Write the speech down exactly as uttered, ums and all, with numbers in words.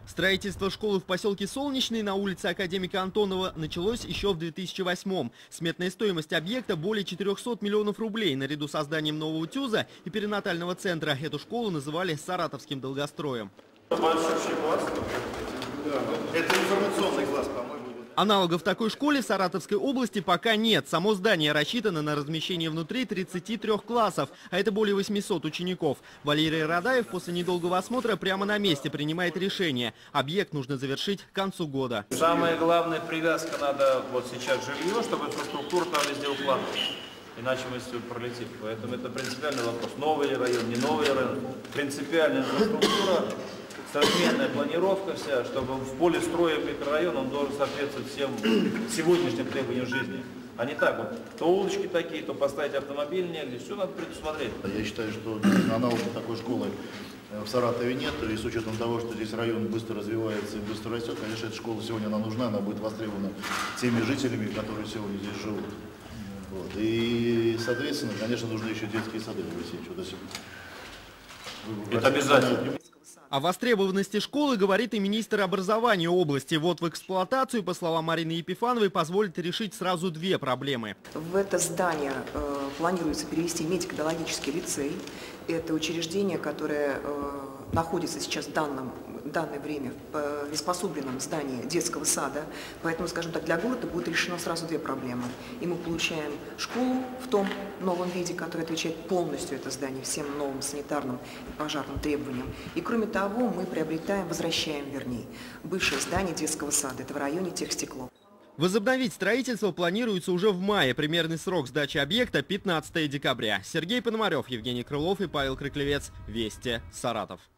Строительство школы в поселке Солнечный на улице Академика Антонова началось еще в две тысячи восьмом. Сметная стоимость объекта более четырёхсот миллионов рублей. Наряду с созданием нового ТЮЗа и перинатального центра эту школу называли саратовским долгостроем. Большущий класс. Это информационный класс, по-моему. Аналогов такой школе в Саратовской области пока нет. Само здание рассчитано на размещение внутри тридцати трёх классов, а это более восьмисот учеников. Валерий Радаев после недолгого осмотра прямо на месте принимает решение. Объект нужно завершить к концу года. Самая главная привязка надо вот сейчас жилье, чтобы инфраструктура там везде укладывалась. Иначе мы все пролетим. Поэтому это принципиальный вопрос. Новый ли район, не новый район. Принципиальная инфраструктура. Современная планировка вся, чтобы в поле строя микрорайон он должен соответствовать всем сегодняшним требованиям жизни. А не так вот, то улочки такие, то поставить автомобиль негде, все надо предусмотреть. Я считаю, что аналогов такой школы в Саратове нет, и с учетом того, что здесь район быстро развивается и быстро растет, конечно, эта школа сегодня она нужна, она будет востребована теми жителями, которые сегодня здесь живут. Вот. И, соответственно, конечно, нужны еще детские сады. Это обязательно. О востребованности школы говорит и министр образования области. Вот в эксплуатацию, по словам Марины Епифановой, позволит решить сразу две проблемы. В это здание э, планируется перевести медико-биологический лицей. Это учреждение, которое э, находится сейчас в данном, в данное время в приспособленном здании детского сада. Поэтому, скажем так, для города будет решено сразу две проблемы. И мы получаем школу в том новом виде, который отвечает полностью это здание всем новым санитарным и пожарным требованиям. И кроме того, мы приобретаем, возвращаем, вернее, бывшее здание детского сада. Это в районе Техстекло. Возобновить строительство планируется уже в мае. Примерный срок сдачи объекта – пятнадцатое декабря. Сергей Пономарев, Евгений Крылов и Павел Крыклевец. Вести, Саратов.